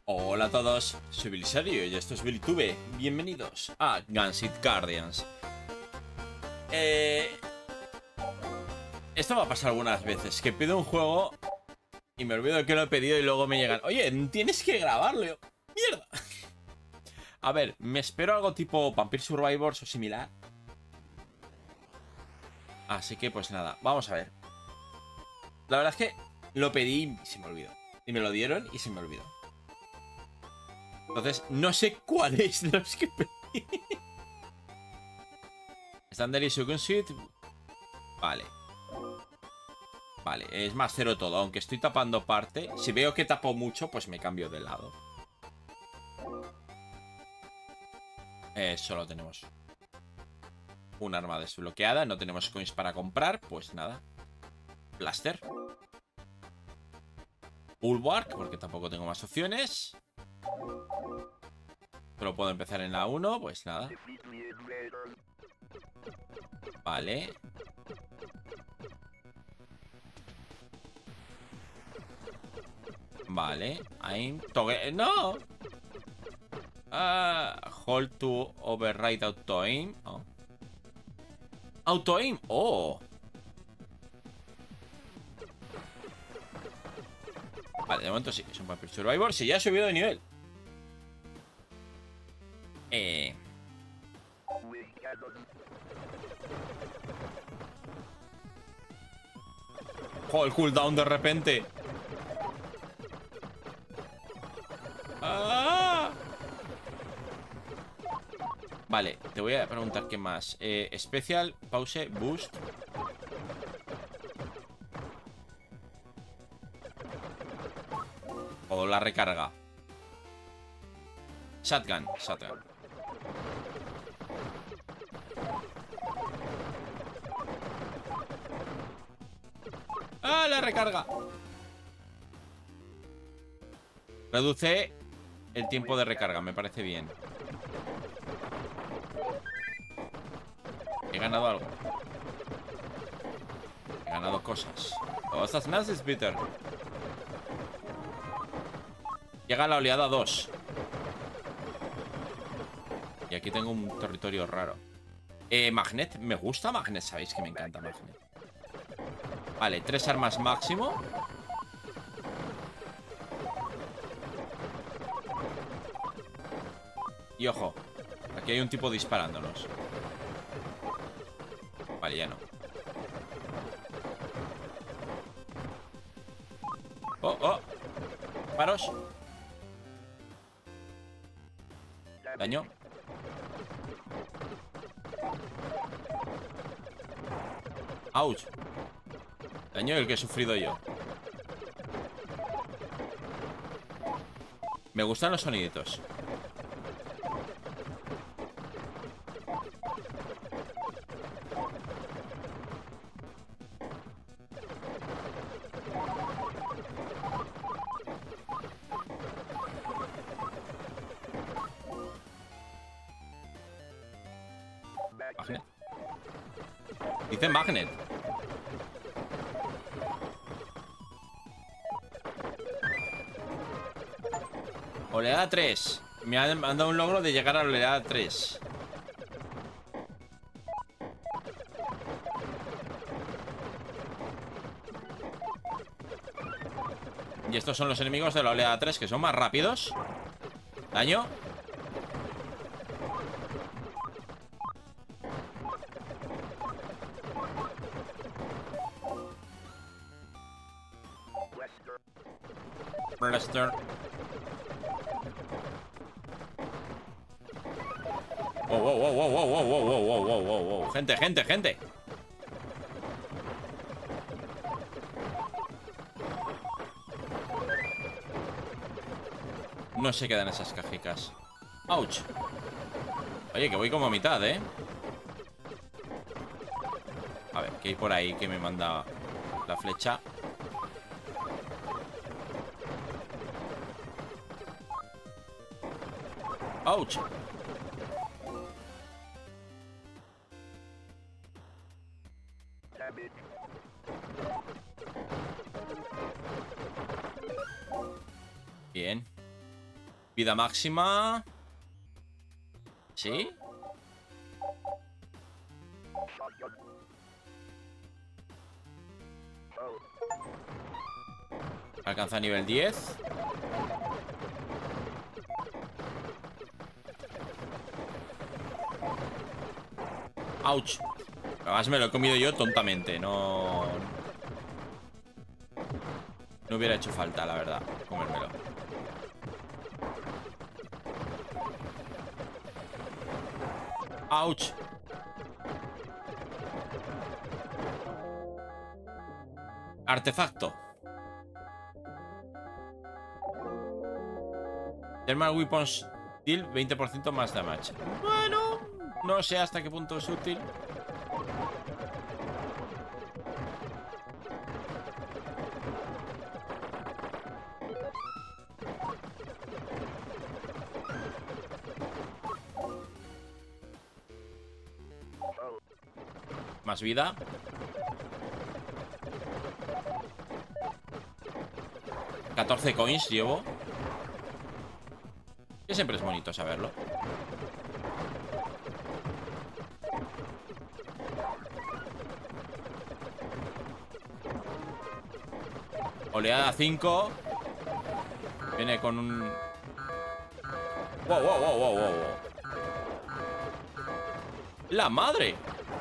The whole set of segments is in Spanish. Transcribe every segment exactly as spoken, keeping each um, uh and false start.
Hola a todos, soy Bilisario y esto es BiliTube. Bienvenidos a Gunsit Guardians. Eh... Esto va a pasar algunas veces, que pido un juego y me olvido de que lo he pedido y luego me llegan: oye, tienes que grabarlo. ¡Mierda! A ver, me espero algo tipo Vampire Survivors o similar. Así que pues nada, vamos a ver. La verdad es que lo pedí y se me olvidó. Y me lo dieron y se me olvidó. Entonces, no sé cuál es de los que pedí. Standard y Second Suite. Vale. Vale, es más cero todo. Aunque estoy tapando parte. Si veo que tapo mucho, pues me cambio de lado. Eh, solo tenemos un arma desbloqueada. No tenemos coins para comprar. Pues nada. Blaster. Bulwark, porque tampoco tengo más opciones. Solo puedo empezar en la uno. Pues nada. Vale. Vale. Aim. Toge. ¡No! Uh, hold to override auto aim. Oh. Auto aim. Oh. Vale, de momento sí. Es un Vampire Survivor. Si ya he subido de nivel. Eh. Oh, el cooldown de repente. ¡Ah! Vale, te voy a preguntar qué más. Eh, Special, pause, boost. O la recarga. Shotgun, shotgun. ¡Ah, la recarga! Reduce el tiempo de recarga, me parece bien. He ganado algo. He ganado cosas. Oh, estas nazis, Peter. Llega la oleada dos. Y aquí tengo un territorio raro. Eh, Magnet. Me gusta Magnet. Sabéis que me encanta Magnet. Vale, tres armas máximo. Y ojo, aquí hay un tipo disparándonos. Vale, ya no. Oh, oh. Paros. Daño. Ouch. Daño el que he sufrido yo. Me gustan los soniditos. Magnet. Dice Magnet. Oleada tres. Me han dado un logro de llegar a la oleada tres. Y estos son los enemigos de la oleada tres, que son más rápidos. Daño. Blaster. Wow, wow, wow, wow, wow, wow, wow, wow, wow, wow, wow. Gente, gente, gente. No se quedan esas cajicas. Ouch. Oye, que voy como a mitad, ¿eh? A ver, que hay por ahí que me manda la flecha. Ouch. Bien. Vida máxima. ¿Sí? Alcanza nivel diez. Ouch. Además me lo he comido yo tontamente. No... No hubiera hecho falta, la verdad, comérmelo. Ouch. Artefacto. Thermal Weapons Deal veinte por ciento más damage. Bueno, no sé hasta qué punto es útil. Más vida. catorce coins llevo. Que siempre es bonito saberlo. Oleada cinco. Viene con un... Wow, wow, wow, wow, wow. ¡La madre!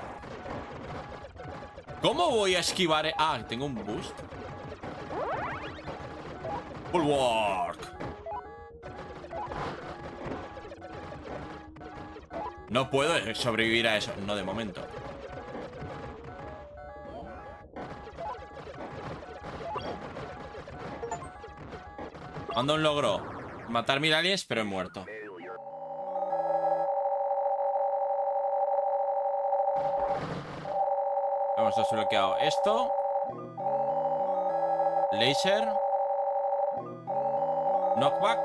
¿Cómo voy a esquivar? Ah, tengo un boost. Bulwark. No puedo sobrevivir a eso. No de momento. Ando un logro. Matar mil aliens, pero he muerto. Hemos desbloqueado esto. Laser. Knockback.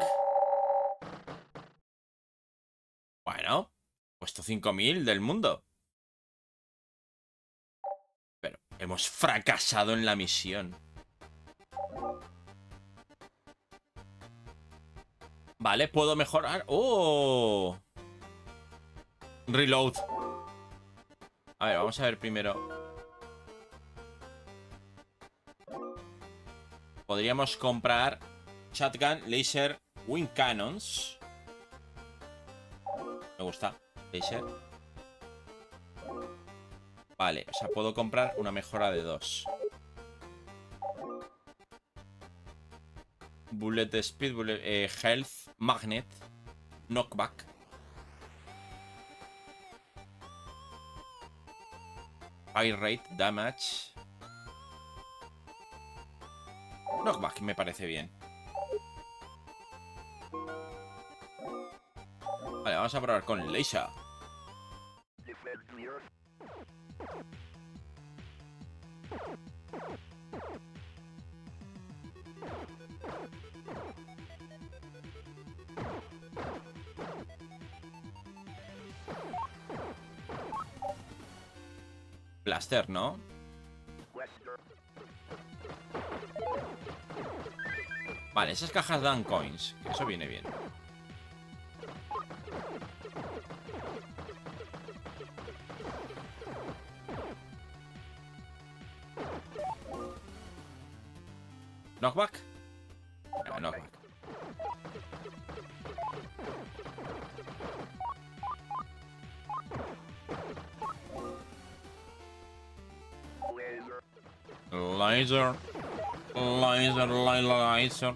Bueno, puesto cinco mil del mundo. Pero hemos fracasado en la misión. Vale, puedo mejorar. ¡Oh! Reload. A ver, vamos a ver primero. Podríamos comprar Shotgun, Laser, Wing Cannons. Me gusta. Laser. Vale, o sea, puedo comprar una mejora de dos. Bullet Speed, bullet, eh, Health, Magnet, Knockback. Fire Rate, Damage. Knockback me parece bien. Vale, vamos a probar con Laser. Blaster, ¿no? Vale, esas cajas dan coins. Eso viene bien. ¿Knockback? No, knockback. Laser. Laser, laser.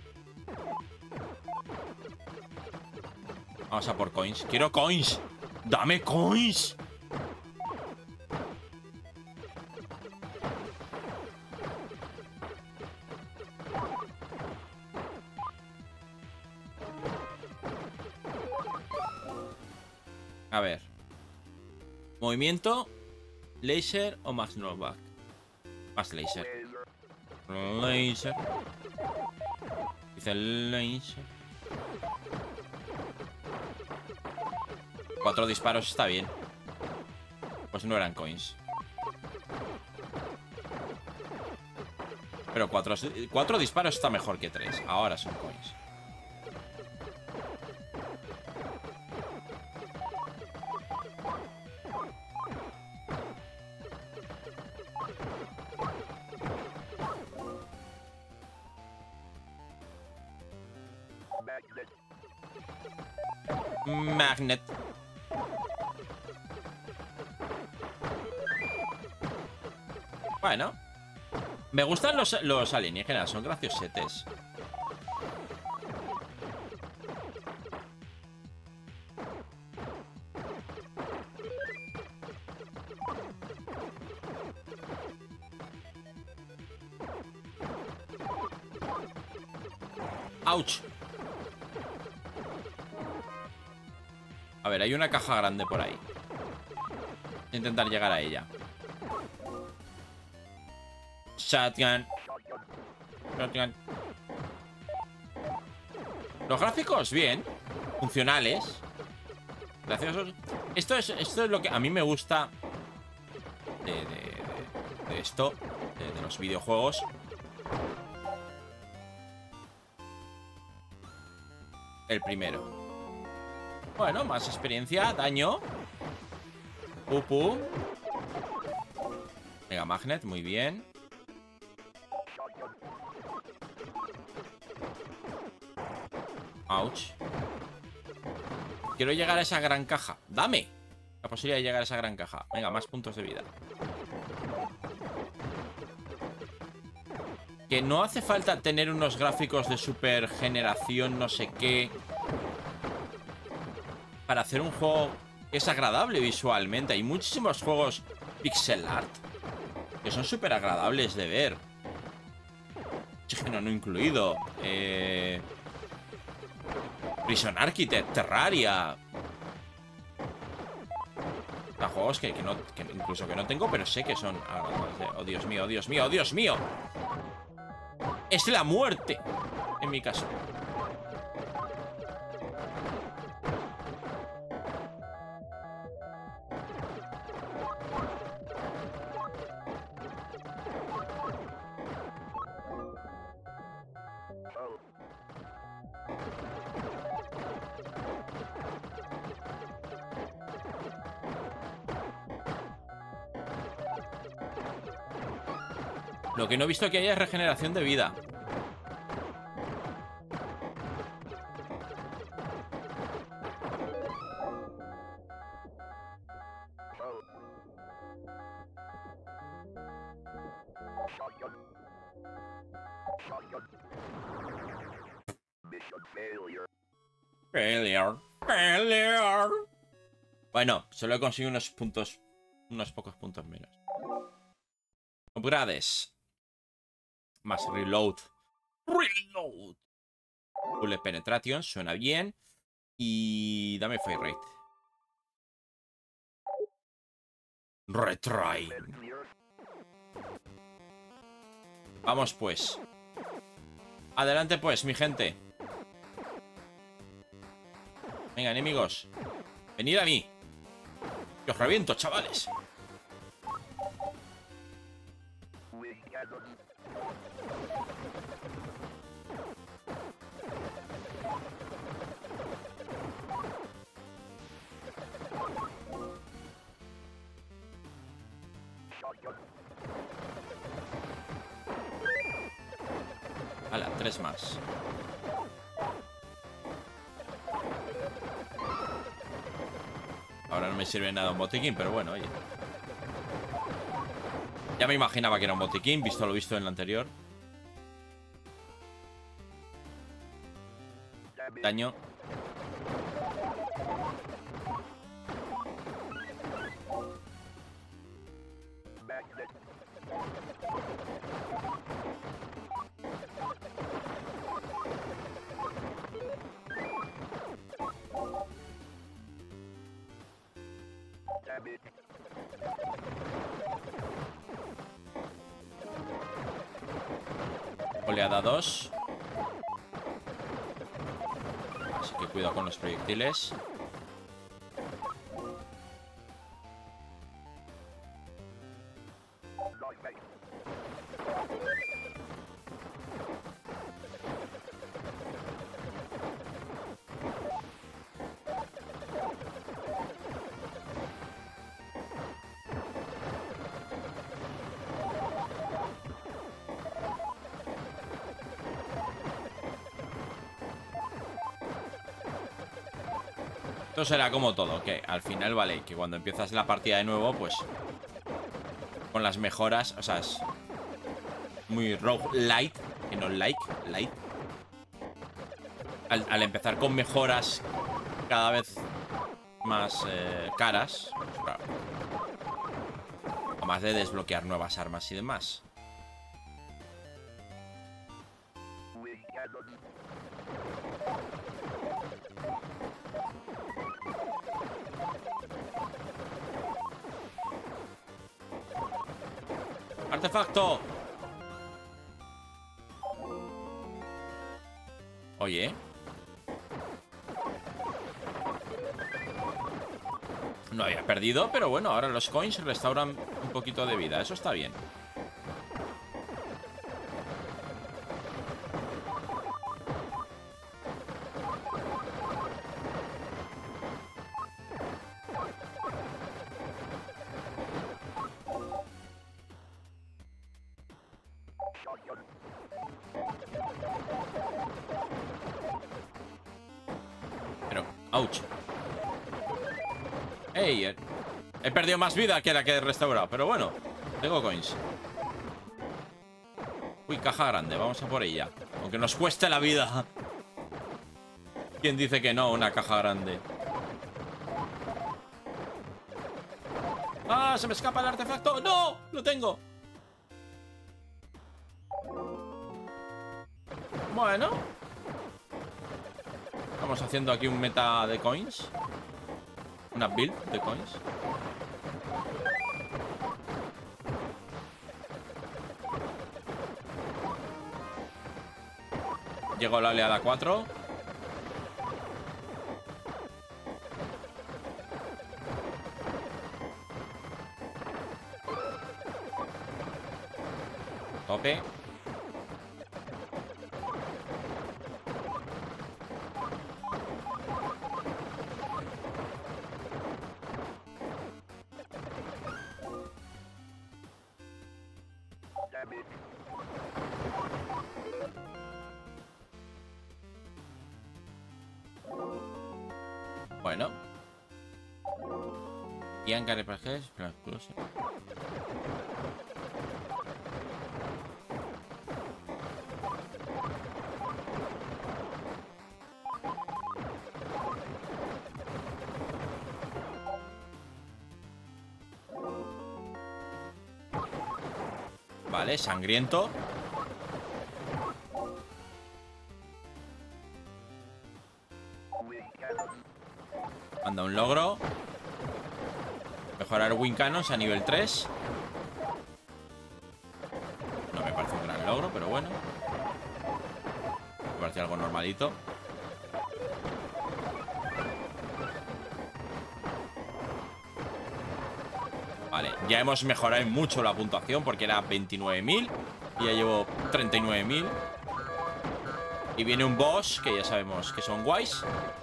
Vamos a por coins. ¡Quiero coins! ¡Dame coins! A ver. Movimiento. Laser o más knockback. Más laser. Laser. Dice laser. Cuatro disparos está bien. Pues no eran coins. Pero cuatro, cuatro disparos está mejor que tres. Ahora son coins. Magnet. Bueno. Me gustan los, los alienígenas, son graciosetes. ¡Auch! A ver, hay una caja grande por ahí. Voy a intentar llegar a ella. Shotgun. Shotgun. Los gráficos, bien. Funcionales. Graciosos. Esto es, esto es lo que a mí me gusta de, de, de, de esto, de, de los videojuegos. El primero. Bueno, más experiencia, daño. Pupu. Mega Magnet, muy bien. Ouch. Quiero llegar a esa gran caja. ¡Dame! La posibilidad de llegar a esa gran caja. Venga, más puntos de vida. Que no hace falta tener unos gráficos de super generación, no sé qué, para hacer un juego que es agradable visualmente. Hay muchísimos juegos pixel art que son súper agradables de ver. Oxígeno no incluido. Eh... Prison Architect, Terraria. O sea, juegos que, que, no, que incluso que no tengo, pero sé que son agradables. Oh, Dios mío, oh, Dios mío, oh, Dios mío. Es la muerte, en mi caso. Lo que no he visto que haya es regeneración de vida. Failure. Failure. Bueno, solo he conseguido unos puntos, unos pocos puntos menos. Upgrades. Más reload. Reload. Bullet penetration, suena bien. Y dame fire rate. Retry. Vamos pues. Adelante pues, mi gente. Venga, enemigos. Venid a mí. Que os reviento, chavales. Hala, tres más. Ahora no me sirve nada un botiquín, pero bueno, oye. Ya me imaginaba que era un botiquín, visto lo visto en el anterior. Daño. Oleada dos. Así que cuidado con los proyectiles. Esto será como todo, que al final vale, que cuando empiezas la partida de nuevo, pues con las mejoras, o sea, es muy rogue light, que no like, light. Al, al empezar con mejoras cada vez más eh, caras, pues claro, además de desbloquear nuevas armas y demás. ¡Artefacto! Oye. No había perdido, pero bueno, ahora los coins restauran un poquito de vida. Eso está bien. Pero, ouch. Ey, he, he perdido más vida que la que he restaurado. Pero bueno, tengo coins. Uy, caja grande, vamos a por ella. Aunque nos cueste la vida. ¿Quién dice que no, una caja grande? ¡Ah, se me escapa el artefacto! ¡No! ¡Lo tengo! Bueno, estamos haciendo aquí un meta de coins. Una build de coins. Llegó la oleada cuatro. Tope. Bueno. Bianca R P Gs, plan close. Vale, sangriento. Manda un logro. Mejorar Wing Cannons a nivel tres. No me parece un gran logro, pero bueno. Me parece algo normalito. Vale, ya hemos mejorado mucho la puntuación porque era veintinueve mil y ya llevo treinta y nueve mil. Y viene un boss que ya sabemos que son guays.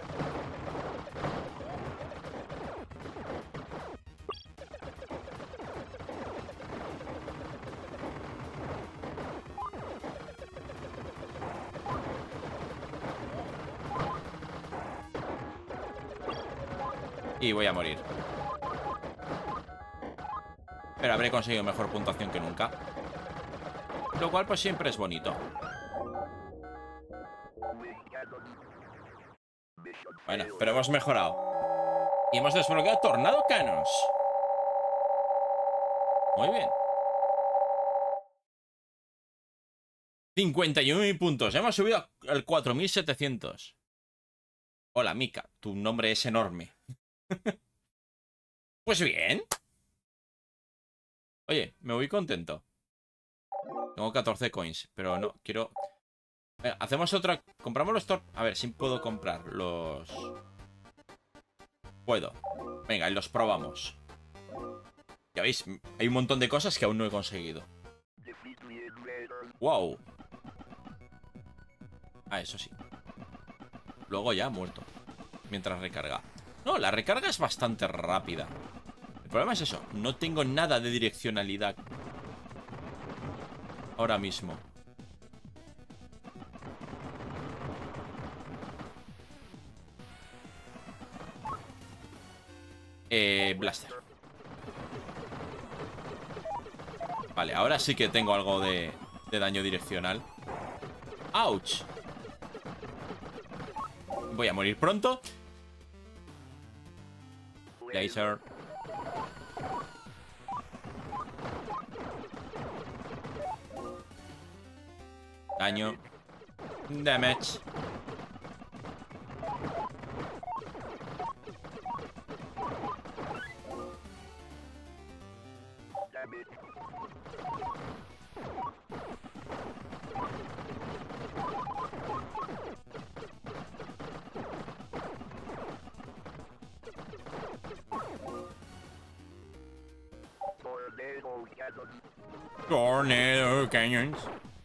Y voy a morir. Pero habré conseguido mejor puntuación que nunca. Lo cual pues siempre es bonito. Bueno, pero hemos mejorado. Y hemos desbloqueado Tornado Cannons. Muy bien. cincuenta y uno mil puntos. Hemos subido al cuatro mil setecientos. Hola, Mika. Tu nombre es enorme. Pues bien. Oye, me voy contento. Tengo catorce coins, pero no, quiero... Eh, hacemos otra... Compramos los tor... A ver, si puedo comprar los... Puedo. Venga, y los probamos. Ya veis, hay un montón de cosas que aún no he conseguido. Wow. Ah, eso sí. Luego ya muerto. Mientras recarga. No, la recarga es bastante rápida. El problema es eso. No tengo nada de direccionalidad ahora mismo. Eh, Blaster. Vale, ahora sí que tengo algo de, de daño direccional. ¡Auch! Voy a morir pronto. Laser. Daño. Damage. Tornado canyons.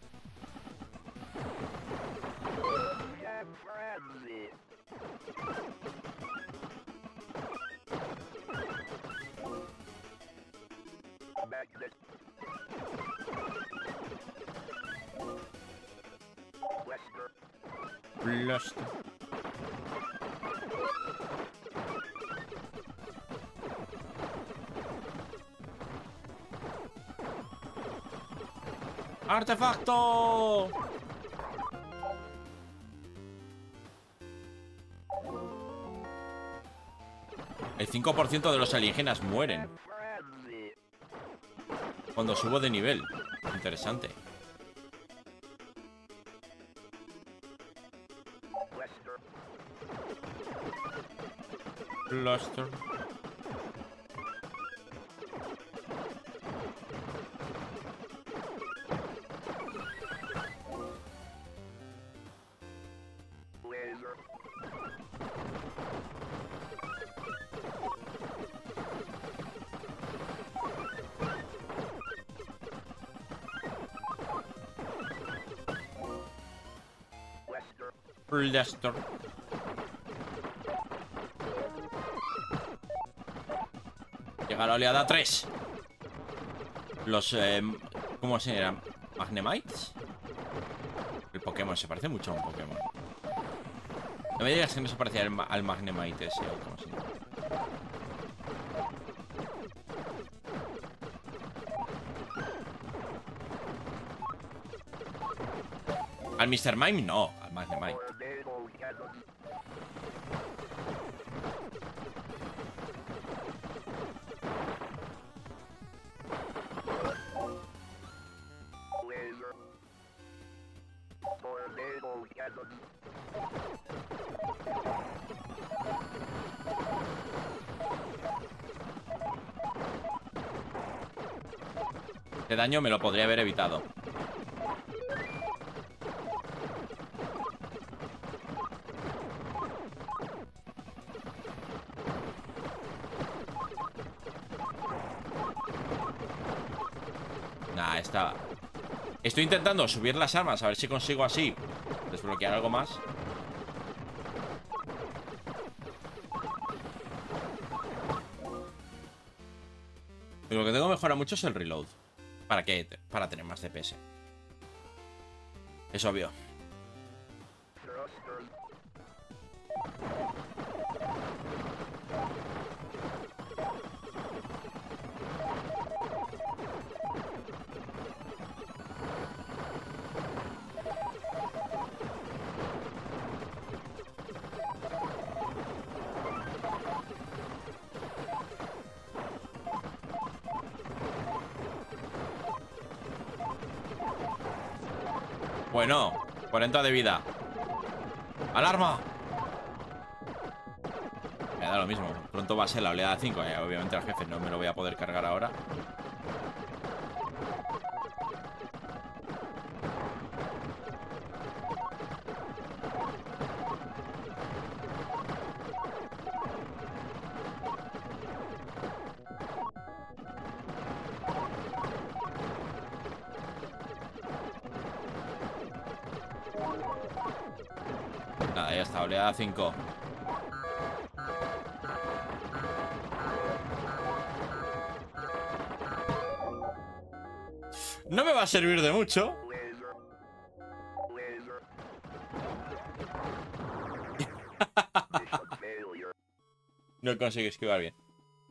Blaster. ¡Artefacto! El cinco por ciento de los alienígenas mueren cuando subo de nivel. Interesante. Blaster. Blaster. Llega la oleada tres. Los... Eh, ¿Cómo se llaman? ¿Magnemites? El Pokémon se parece mucho a un Pokémon. No me digas que no se parece al, al Magnemite ese o como se llama. Al mister Mime no, al Magnemite. Este daño me lo podría haber evitado. Nah, está... Estoy intentando subir las armas, a ver si consigo así desbloquear algo más. Lo que tengo que mejorar mucho es el reload. ¿Para qué? Para tener más D P S. Es obvio. Bueno, cuarenta de vida. ¡Alarma! Me da lo mismo. Pronto va a ser la oleada cinco. eh, Obviamente al jefe no me lo voy a poder cargar ahora. Nada, ya está, oleada cinco. No me va a servir de mucho. No consigo esquivar bien.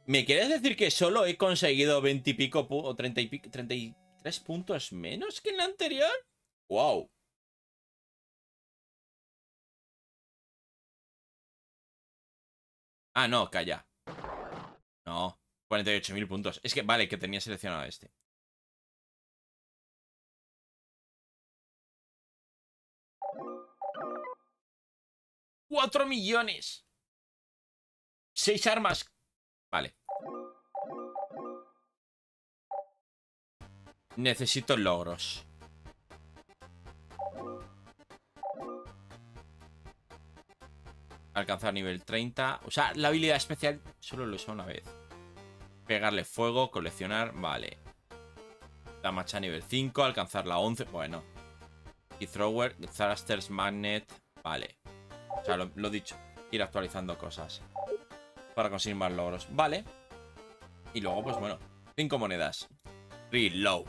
¿Me quieres decir que solo he conseguido veinte y pico o treinta y pico, treinta y tres puntos menos que en la anterior? ¡Wow! Ah, no, calla. No, cuarenta y ocho mil puntos. Es que, vale, que tenía seleccionado este. ¡Cuatro millones! Seis armas. Vale. Necesito logros. Alcanzar nivel treinta. O sea, la habilidad especial solo lo uso una vez. Pegarle fuego, coleccionar. Vale. La macha nivel cinco. Alcanzar la once. Bueno. Y thrower, thrusters, magnet. Vale. O sea, lo, lo dicho. Ir actualizando cosas. Para conseguir más logros. Vale. Y luego, pues bueno. Cinco monedas. Reload.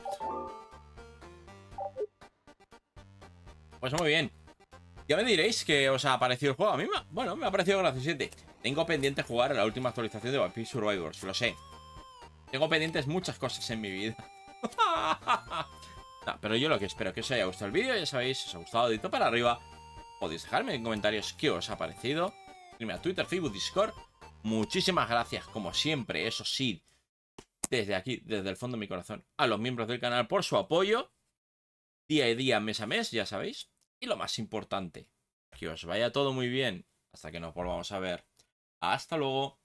Pues muy bien. Ya me diréis que os ha parecido el juego. A mí, me, bueno, me ha parecido graciosete. Tengo pendiente jugar a la última actualización de One Piece Survivors. Lo sé. Tengo pendientes muchas cosas en mi vida. No, pero yo lo que espero que os haya gustado el vídeo. Ya sabéis, si os ha gustado, dedito para arriba. Podéis dejarme en comentarios qué os ha parecido. Irme a Twitter, Facebook, Discord. Muchísimas gracias, como siempre, eso sí, desde aquí, desde el fondo de mi corazón, a los miembros del canal por su apoyo. Día a día, mes a mes, ya sabéis. Y lo más importante, que os vaya todo muy bien. Hasta que nos volvamos a ver. Hasta luego.